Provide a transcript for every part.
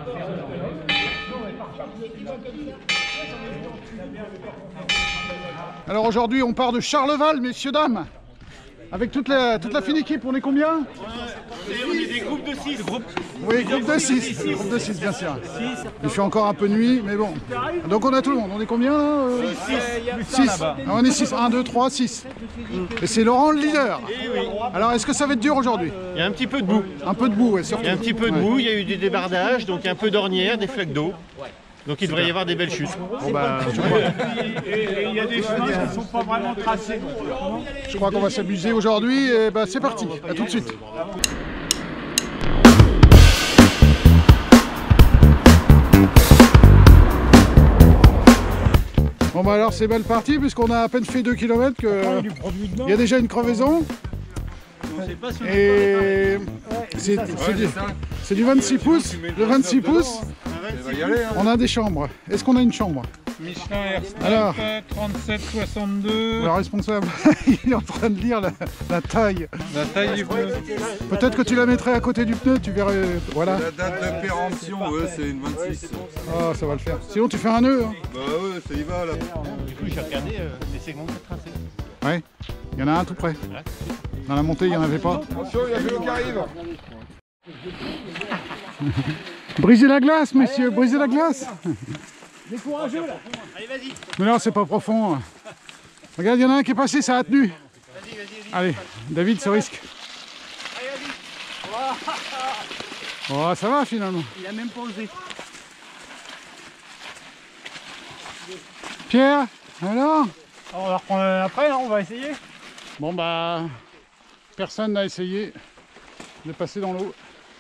Alors aujourd'hui on part de Charleval, messieurs dames. Avec toute la fine équipe, on est combien? On est des groupes de 6. Oui, groupe de 6. Groupe de 6, bien sûr. Il fait encore un peu nuit, mais bon. Donc on a tout le monde. On est combien là? 6. On est 6. 1, 2, 3, 6. Et c'est Laurent le leader. Alors est-ce que ça va être dur aujourd'hui? Il y a un petit peu de boue. Un peu de boue, ouais, surtout. Il y a un petit peu de boue, il y a eu des débardages, donc un peu d'ornière, des flaques d'eau. Donc il devrait y avoir des belles chutes. Bon, bah, je crois. Et il y a des chemins qui ne sont pas vraiment tracés. Je crois qu'on va s'amuser aujourd'hui et bah, c'est parti, à tout de suite. Bon bah alors c'est mal parti puisqu'on a à peine fait 2 km qu'il y a déjà une crevaison. Et c'est du 26 pouces. Le 26 pouces, on a des chambres. Est-ce qu'on a une chambre? Michelin Alors, 37,62. le responsable, il est en train de lire la taille. La taille du pneu. Peut-être que tu la mettrais à côté du pneu, tu verrais. Voilà. La date de péremption, ouais, c'est une 26. Ah, ça va le faire. Sinon, tu fais un nœud. Hein. Bah ouais, ça y va là. Du coup j'ai regardé les segments de tracé. Ouais, il y en a un tout près. Dans la montée, il n'y en avait pas. Attention, il y a vélo qui arrive. Brisez la glace, messieurs, brisez la glace. Les courageux là. Allez vas-y. Mais non, c'est pas profond. Regarde, il y en a un qui est passé, ça a tenu. Vas-y. Allez, David se risque. Allez vas-y. Oh, ça va finalement. Il a même pas osé. Pierre, alors? On va reprendre après, on va essayer. Bon bah, personne n'a essayé de passer dans l'eau.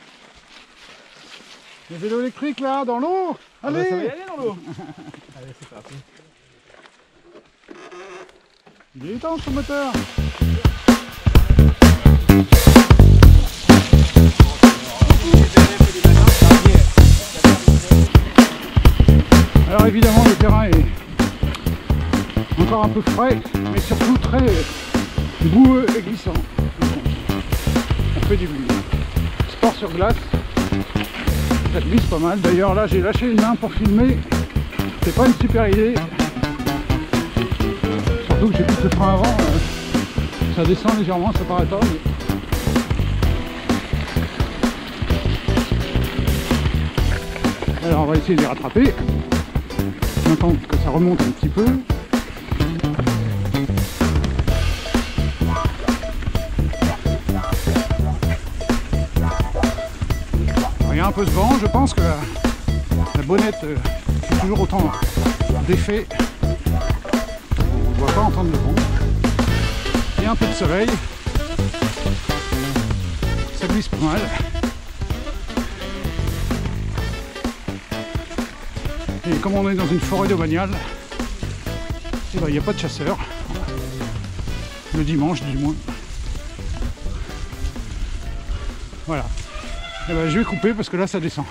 Les vélos électriques là, dans l'eau. Allez, Ça va y aller dans l'eau. Allez, c'est parti. il est étanche ce moteur. Alors évidemment le terrain est encore un peu frais, mais surtout très boueux et glissant. On fait du sport sur glace, ça glisse pas mal. D'ailleurs là j'ai lâché une main pour filmer, c'est pas une super idée. Surtout que j'ai plus le frein avant, ça descend légèrement, ça paraît pas. Mais... Alors on va essayer de les rattraper. J'entends que ça remonte un petit peu. Il y a un peu de vent, je pense que la bonnette fait toujours autant d'effet. On ne doit pas entendre le vent. Il y a un peu de soleil. Ça glisse pas mal. Et comme on est dans une forêt de bagnales, il n'y a pas de chasseurs. Le dimanche du moins. Voilà. Et ben, je vais couper parce que là ça descend.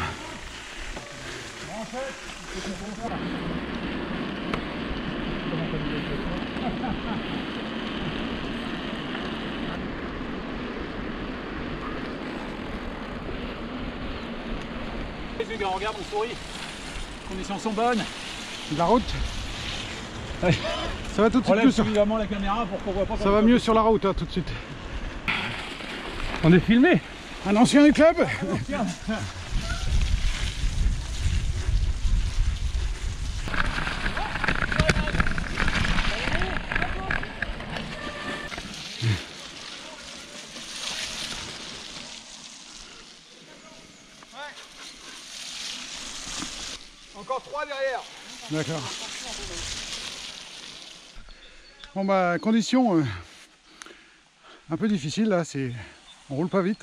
Les gars, regarde, on sourit. Les conditions sont bonnes. La route. Ça va tout de suite Enlève plus. évidemment la caméra pour qu'on voit pas. Ça va mieux sur la route hein, tout de suite. On est filmé. Un ancien du club. Encore 3 derrière. D'accord. Bon bah condition un peu difficile là, c'est on roule pas vite.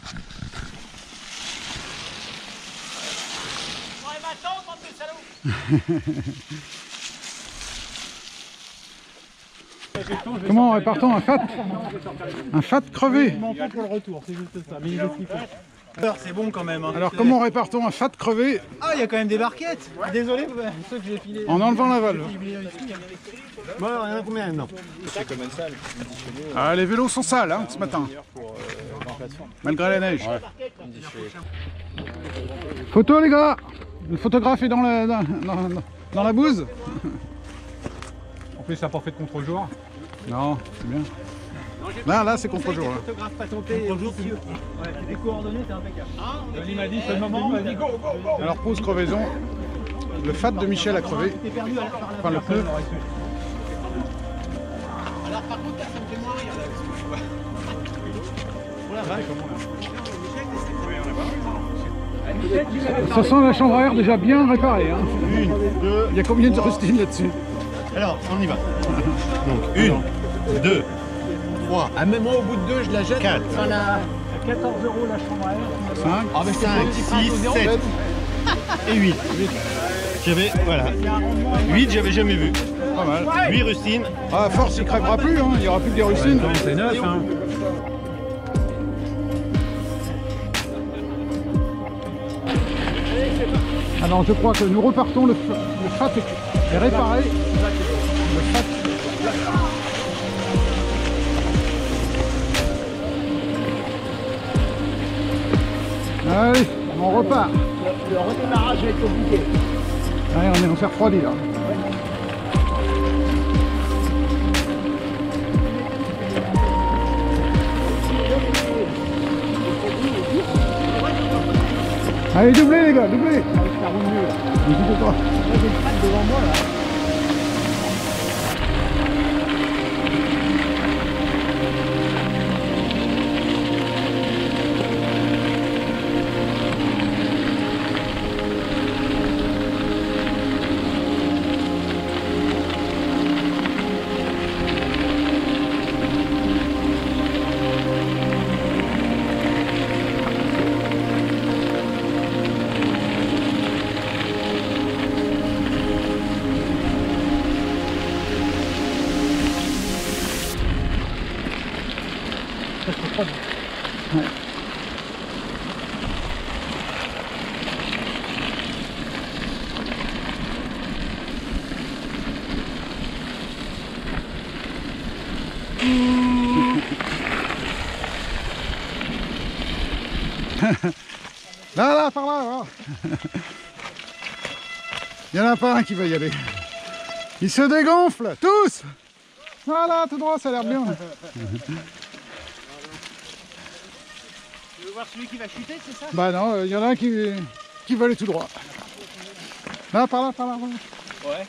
Comment répartons un fat? Un fat crevé. Pour le retour, c'est juste ça. Mais c'est bon quand même. Hein. Alors comment répartons un fat crevé Ah, il y a quand même des barquettes. Désolé, ceux que j'ai filés. en enlevant la valve? Bon alors il y en a combien maintenant? Ah, les vélos sont sales hein, ce matin. Malgré la neige. Photo les gars. Le photographe est dans la bouse. En plus, ça n'a pas fait de contre-jour. Non, c'est bien. Là c'est contre-jour. Là. Photographe patenté vicieux. Ouais, les coordonnées, c'est impeccable. Il m'a dit, c'est le moment, il m'a dit go, go, go. Alors pause crevaison. Le fat de Michel a crevé. Enfin le pneu. Alors par contre, là, ça me fait moins rire. Oh la vache. Ça sent la chambre à air déjà bien réparée. Hein. Une, deux. Il y a combien de rustines là-dessus? Alors, on y va. Donc, 1, 2, 3. Ah, même moi, au bout de 2, je la jette. 4. À 14 € la chambre à air. 5. 5, 6, 7 et 8. J'avais, voilà. 8, j'avais jamais vu. Pas mal. 8 rustines. Ah, à force, il crèvera plus, hein. Il n'y aura plus que des rustines. C'est neuf, hein. Alors je crois que nous repartons, le fat est réparé. Le fat. Allez, on repart. Le redémarrage va être compliqué. Allez, on s'est refroidi là. Allez, doublez les gars, doublez. N'hésitez pas. Devant moi, là. Ouais. Là, par là, là. Il y en a pas un qui va y aller. Ils se dégonflent, tous. Voilà, tout droit, ça a l'air bien. Tu veux voir celui qui va chuter, c'est ça? Bah non, il y en a un qui va aller tout droit. Là, par là, par là. Ouais,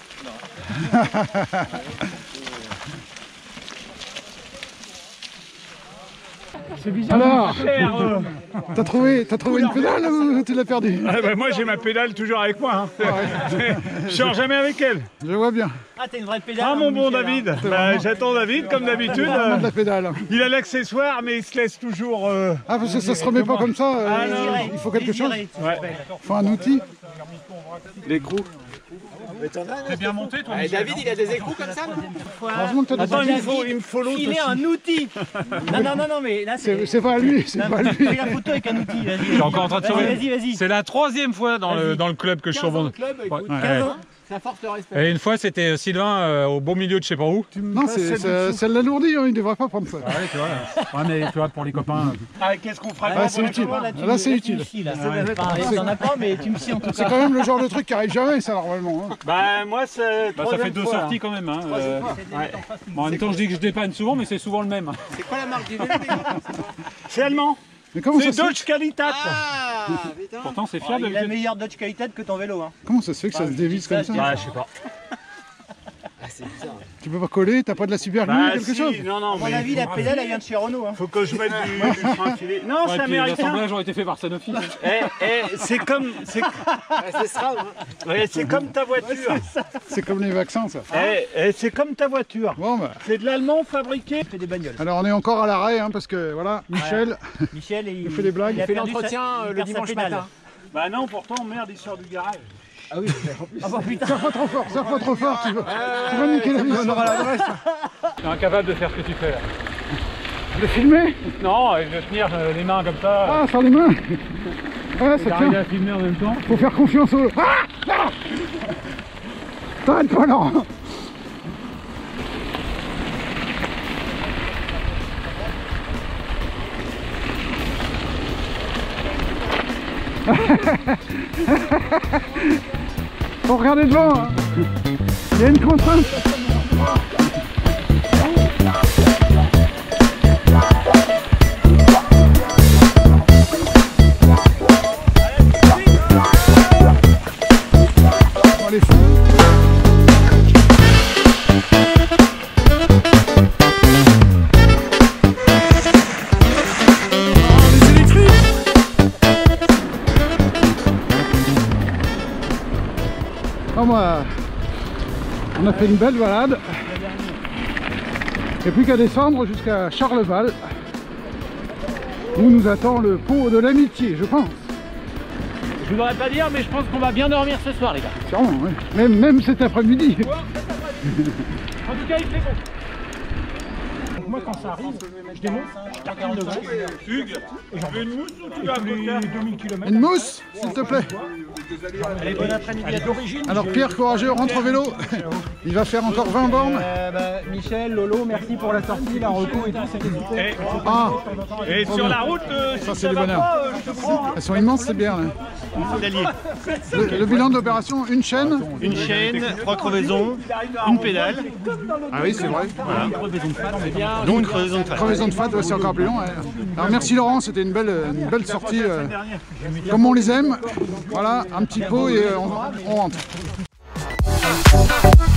C'est bizarre. Alors, t'as trouvé une pédale ou tu l'as perdue? Ah bah moi j'ai ma pédale toujours avec moi. Hein. Je sors jamais avec elle. Je vois bien. Ah, t'as une vraie pédale. Ah mon bon Michel, David, hein. bah, j'attends David comme d'habitude. De la pédale. Il a l'accessoire mais il se laisse toujours... Ah, parce que ça se remet pas comme ça. Ah, non, il faut quelque chose. Ouais. Il faut un outil. L'écrou. T'es bien monté toi David, il a des écrous comme ça, non? Heureusement que t'as des Attends, outils. il me faut l'autre Il est aussi. un outil. Non, mais là, C'est pas lui, c'est pas lui. Fais la photo avec un outil, vas-y. Je suis encore en train de sauver. Vas-y. C'est la 3e fois dans le club que je 15 ans survole. de club, écoute, Ouais. 15 ans, c'est un force de respect. Et une fois c'était Sylvain au beau milieu de je sais pas où. Non, c'est l'alourdi, hein, il devrait pas prendre ça. Ouais, tu vois. Ouais, mais tu vois, pour les copains. Ah, qu'est-ce qu'on fera Ah, c'est utile. Là, c'est utile. T'en as pas, mais tu me scies en tout C'est cas. quand même le genre de truc qui arrive jamais, ça, normalement. Hein. Bah, moi, c'est. Bah, ça fait 2 sorties quand même. Hein. Bon, en même temps, je dis que je dépanne souvent, mais c'est souvent le même. C'est quoi la marque du vélo? C'est allemand. Mais comment ça C'est se fait? Dodge Qualitat. Ah, putain. Pourtant, c'est Il fiable. a la meilleure Dodge qualité que ton vélo. Hein. Comment ça se fait que ça se dévisse comme ça? Bah, je sais pas. Ah, c'est bizarre. Tu peux pas coller, t'as pas de la super glue, Bah, quelque chose? Non, non, À mon avis, la pédale, elle vient de chez Renault. Hein. Faut que je mette du frein filé. Non, c'est américain. Les assemblages ont été faits par Sanofi. C'est comme. C'est comme ta voiture. C'est comme les vaccins, ça. C'est comme ta voiture. Bon, bah. C'est de l'allemand fabriqué. Il fait des bagnoles. Alors, on est encore à l'arrêt, hein, parce que voilà, Michel. Michel, il fait des blagues. Il a Il fait perdu l'entretien, il le perd sa dimanche pédale. matin. Bah non, pourtant, merde, il sort du garage. Ah oui, ah bah putain. Serre pas trop fort, tu vas niquer la vie. On aura l'adresse. Je suis incapable de faire ce que tu fais là. De filmer? Non, je vais tenir les mains comme ça. Ah, sur les mains. Ouais, ça J'arrive tient. à filmer en même temps. Faut faire confiance aux... Ah, non. T'arrêtes pas là. Faut regarder devant, hein. Il y a une contrainte. On les fout. On a fait une belle balade. Il n'y a plus qu'à descendre jusqu'à Charleval, où nous attend le pont de l'amitié, je pense. Je voudrais pas dire, mais je pense qu'on va bien dormir ce soir, les gars. Sûrement, oui. Même cet après-midi. En tout cas, il fait bon. Donc moi, quand ça arrive, je démonte, je tape une degré. Hugues, tu veux une mousse ou tu vas à côté 2000 km. Une mousse, s'il te plaît. Allez, bon après-midi d'origine. Alors Pierre Courageux rentre au vélo. Il va faire encore 20 bornes. Michel, Lolo, merci pour la sortie, la reco et tout, c'est n'hésitez. Ah, Et sur la route, ça si c'est ça du va bonheur. pas, je te prends. Hein. Elles sont immenses, c'est bien. Là. Le bilan d'opération, une chaîne. Une chaîne, 3 crevaisons, une pédale. Ah oui, c'est vrai. Voilà. Crevaison de fat, c'est bien. Donc crevaison de fat. Crevaison de fat, ouais, c'est encore plus long. Ouais. Alors merci Laurent, c'était une belle sortie. Comme on les aime. Voilà, un petit pot et on rentre.